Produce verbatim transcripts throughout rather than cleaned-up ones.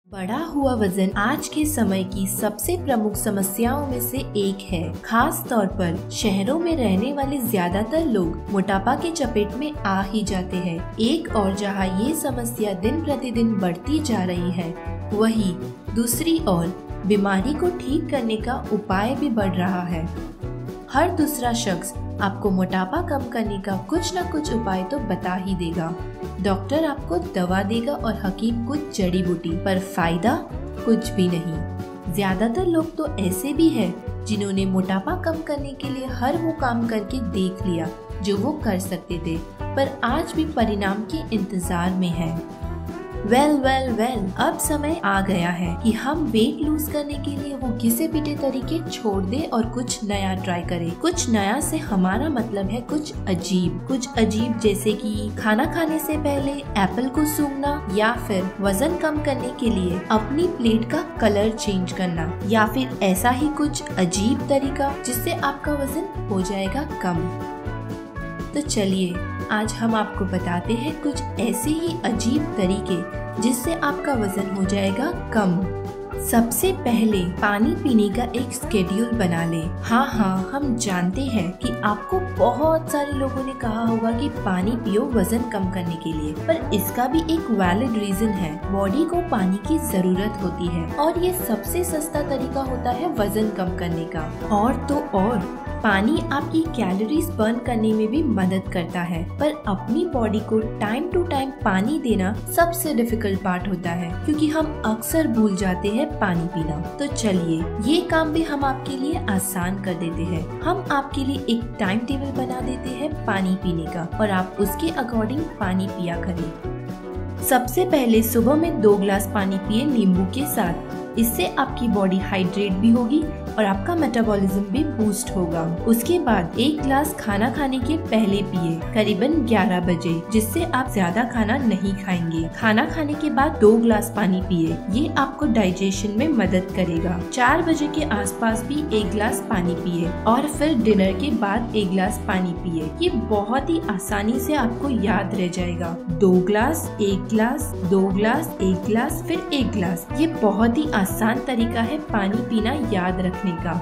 बढ़ा हुआ वजन आज के समय की सबसे प्रमुख समस्याओं में से एक है। खास तौर पर शहरों में रहने वाले ज्यादातर लोग मोटापा के चपेट में आ ही जाते हैं। एक और जहां ये समस्या दिन प्रतिदिन बढ़ती जा रही है, वहीं दूसरी ओर बीमारी को ठीक करने का उपाय भी बढ़ रहा है। हर दूसरा शख्स आपको मोटापा कम करने का कुछ न कुछ उपाय तो बता ही देगा। डॉक्टर आपको दवा देगा और हकीम कुछ जड़ी बूटी, पर फायदा कुछ भी नहीं। ज्यादातर लोग तो ऐसे भी हैं जिन्होंने मोटापा कम करने के लिए हर वो काम करके देख लिया जो वो कर सकते थे, पर आज भी परिणाम के इंतजार में है। वेल वेल वेल अब समय आ गया है कि हम वेट लूज करने के लिए वो घिसे पीटे तरीके छोड़ दे और कुछ नया ट्राई करें। कुछ नया से हमारा मतलब है कुछ अजीब। कुछ अजीब जैसे कि खाना खाने से पहले एप्पल को सूंघना, या फिर वजन कम करने के लिए अपनी प्लेट का कलर चेंज करना, या फिर ऐसा ही कुछ अजीब तरीका जिससे आपका वजन हो जाएगा कम। तो चलिए आज हम आपको बताते हैं कुछ ऐसे ही अजीब तरीके जिससे आपका वजन हो जाएगा कम। सबसे पहले पानी पीने का एक स्केड्यूल बना ले। हाँ हाँ हम जानते हैं कि आपको बहुत सारे लोगों ने कहा होगा कि पानी पियो वजन कम करने के लिए, पर इसका भी एक वैलिड रीजन है। बॉडी को पानी की जरूरत होती है और ये सबसे सस्ता तरीका होता है वजन कम करने का। और तो और पानी आपकी कैलोरीज बर्न करने में भी मदद करता है, पर अपनी बॉडी को टाइम टू टाइम पानी देना सबसे डिफिकल्ट पार्ट होता है, क्योंकि हम अक्सर भूल जाते हैं पानी पीना। तो चलिए ये काम भी हम आपके लिए आसान कर देते हैं। हम आपके लिए एक टाइम टेबल बना देते हैं पानी पीने का, और आप उसके अकॉर्डिंग पानी पिया करें। सबसे पहले सुबह में दो ग्लास पानी पिए नींबू के साथ। इससे आपकी बॉडी हाइड्रेट भी होगी और आपका मेटाबॉलिज्म भी बूस्ट होगा। उसके बाद एक ग्लास खाना खाने के पहले पिए, करीबन ग्यारह बजे, जिससे आप ज्यादा खाना नहीं खाएंगे। खाना खाने के बाद दो ग्लास पानी पिए, ये आपको डाइजेशन में मदद करेगा। चार बजे के आसपास भी एक ग्लास पानी पिए और फिर डिनर के बाद एक ग्लास पानी पिए। ये बहुत ही आसानी से आपको याद रह जाएगा। दो ग्लास, एक ग्लास, दो ग्लास, एक ग्लास, फिर एक ग्लास। ये बहुत ही आसान तरीका है पानी पीना याद रखने का।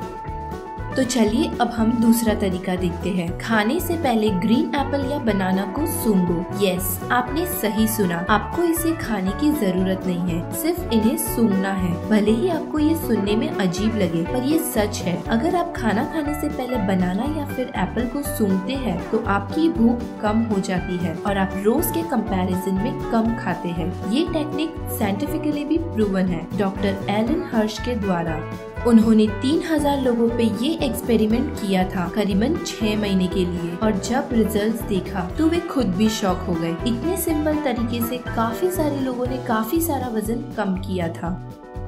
तो चलिए अब हम दूसरा तरीका देखते हैं। खाने से पहले ग्रीन एप्पल या बनाना को सूंघो। यस, आपने सही सुना, आपको इसे खाने की जरूरत नहीं है, सिर्फ इन्हें सूंघना है। भले ही आपको ये सुनने में अजीब लगे, पर ये सच है। अगर आप खाना खाने से पहले बनाना या फिर एप्पल को सूंघते हैं तो आपकी भूख कम हो जाती है और आप रोज के कंपैरिजन में कम खाते हैं। ये टेक्निक साइंटिफिकली भी प्रूवन है डॉक्टर एलन हर्श के द्वारा। उन्होंने तीन हजार लोगों पे ये एक्सपेरिमेंट किया था करीबन छह महीने के लिए, और जब रिजल्ट्स देखा तो वे खुद भी शॉक हो गए। इतने सिंपल तरीके से काफी सारे लोगों ने काफी सारा वजन कम किया था।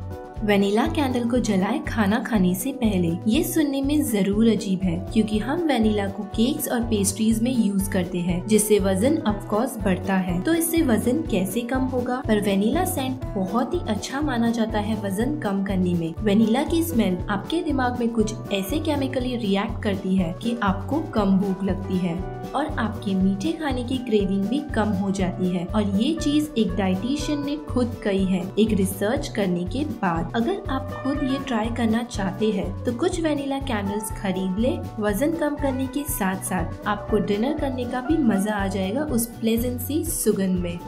वेनिला कैंडल को जलाए खाना खाने से पहले। ये सुनने में जरूर अजीब है, क्योंकि हम वेनिला को केक्स और पेस्ट्रीज में यूज करते हैं, जिससे वजन ऑफ कोर्स बढ़ता है। तो इससे वजन कैसे कम होगा? पर वेनिला सेंट बहुत ही अच्छा माना जाता है वजन कम करने में। वेनिला की स्मेल आपके दिमाग में कुछ ऐसे केमिकली रिएक्ट करती है कि आपको कम भूख लगती है और आपके मीठे खाने की क्रेविंग भी कम हो जाती है। और ये चीज एक डाइटिशियन ने खुद कही है एक रिसर्च करने के बाद। अगर आप खुद ये ट्राई करना चाहते हैं तो कुछ वेनिला कैंडल्स खरीद ले। वजन कम करने के साथ साथ आपको डिनर करने का भी मजा आ जाएगा उस प्लेजेंट सी सुगंध में।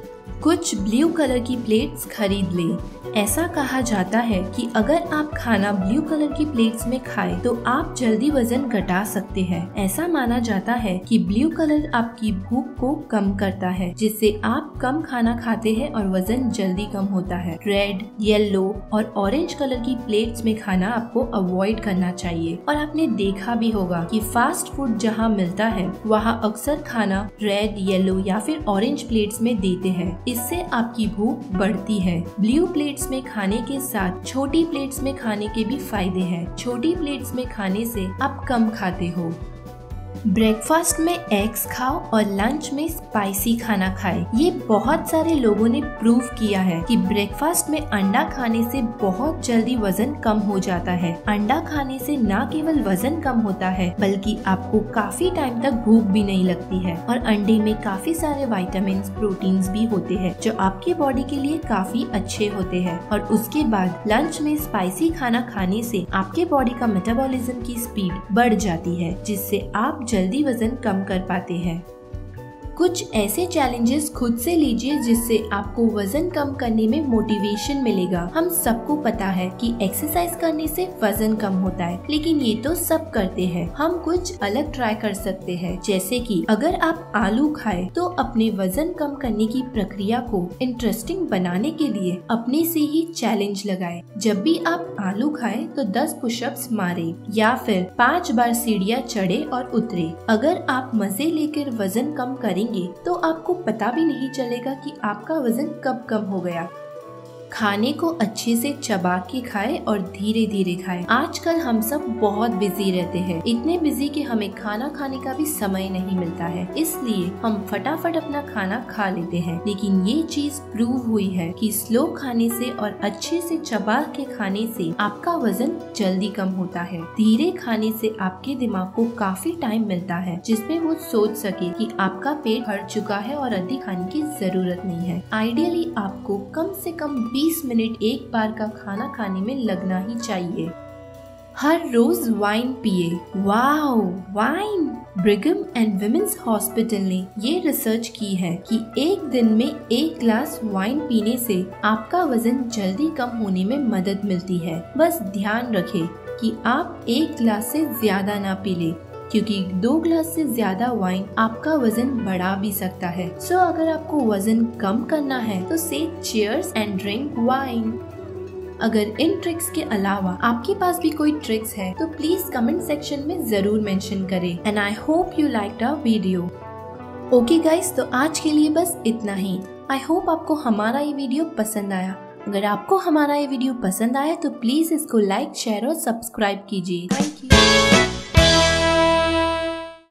कुछ ब्लू कलर की प्लेट्स खरीद ले। ऐसा कहा जाता है कि अगर आप खाना ब्लू कलर की प्लेट्स में खाएं तो आप जल्दी वजन घटा सकते हैं। ऐसा माना जाता है कि ब्लू कलर आपकी भूख को कम करता है, जिससे आप कम खाना खाते हैं और वजन जल्दी कम होता है। रेड, येलो और ऑरेंज कलर की प्लेट्स में खाना आपको अवॉइड करना चाहिए। और आपने देखा भी होगा कि फास्ट फूड जहाँ मिलता है वहाँ अक्सर खाना रेड, येलो या फिर ऑरेंज प्लेट्स में देते हैं। इससे आपकी भूख बढ़ती है। ब्लू प्लेट्स में खाने के साथ छोटी प्लेट्स में खाने के भी फायदे हैं। छोटी प्लेट्स में खाने से आप कम खाते हो। ब्रेकफास्ट में एग्स खाओ और लंच में स्पाइसी खाना खाएं। ये बहुत सारे लोगों ने प्रूव किया है कि ब्रेकफास्ट में अंडा खाने से बहुत जल्दी वजन कम हो जाता है। अंडा खाने से न केवल वजन कम होता है बल्कि आपको काफी टाइम तक भूख भी नहीं लगती है और अंडे में काफी सारे विटामिन, प्रोटीन्स भी होते हैं जो आपके बॉडी के लिए काफी अच्छे होते हैं। और उसके बाद लंच में स्पाइसी खाना खाने से आपके बॉडी का मेटाबॉलिज्म की स्पीड बढ़ जाती है जिससे आप जल्दी वजन कम कर पाते हैं। कुछ ऐसे चैलेंजेस खुद से लीजिए जिससे आपको वजन कम करने में मोटिवेशन मिलेगा। हम सबको पता है कि एक्सरसाइज करने से वजन कम होता है, लेकिन ये तो सब करते हैं। हम कुछ अलग ट्राई कर सकते हैं, जैसे कि अगर आप आलू खाएं तो अपने वजन कम करने की प्रक्रिया को इंटरेस्टिंग बनाने के लिए अपने से ही चैलेंज लगाएं। जब भी आप आलू खाएं तो दस पुशअप्स मारें या फिर पाँच बार सीढ़ियाँ चढ़े और उतरे। अगर आप मजे लेकर वजन कम करेंगे तो आपको पता भी नहीं चलेगा कि आपका वजन कब कम हो गया। खाने को अच्छे से चबा के खाएं और धीरे धीरे खाएं। आजकल हम सब बहुत बिजी रहते हैं, इतने बिजी कि हमें खाना खाने का भी समय नहीं मिलता है, इसलिए हम फटाफट अपना खाना खा लेते हैं। लेकिन ये चीज प्रूव हुई है कि स्लो खाने से और अच्छे से चबा के खाने से आपका वजन जल्दी कम होता है। धीरे खाने से आपके दिमाग को काफी टाइम मिलता है जिसमें वो सोच सके कि आपका पेट भर चुका है और अधिक खाने की जरूरत नहीं है। आइडियली आपको कम से कम बीस मिनट एक बार का खाना खाने में लगना ही चाहिए। हर रोज वाइन पिए। Wow, wine! Brigham and women's hospital ने ये रिसर्च की है कि एक दिन में एक ग्लास वाइन पीने से आपका वजन जल्दी कम होने में मदद मिलती है। बस ध्यान रखें कि आप एक ग्लास से ज्यादा ना पी ले, क्योंकि दो ग्लास से ज्यादा वाइन आपका वजन बढ़ा भी सकता है। सो so, अगर आपको वजन कम करना है तो से चीयर्स एंड ड्रिंक वाइन। अगर इन ट्रिक्स के अलावा आपके पास भी कोई ट्रिक्स है तो प्लीज कमेंट सेक्शन में जरूर मेंशन करें। And I hope you liked our video. Okay guys, तो आज के लिए बस इतना ही। आई होप आपको हमारा ये वीडियो पसंद आया। अगर आपको हमारा ये वीडियो पसंद आया तो प्लीज इसको लाइक, शेयर और सब्सक्राइब कीजिए। Thank you.